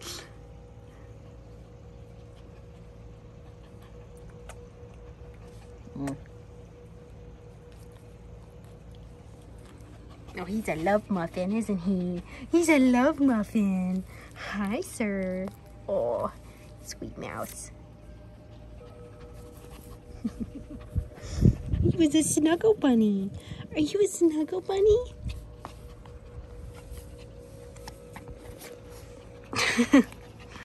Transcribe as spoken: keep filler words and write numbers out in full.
Mm. Oh, he's a love muffin, isn't he? He's a love muffin. Hi, sir. Oh, sweet mouse. He was a snuggle bunny. Are you a snuggle bunny?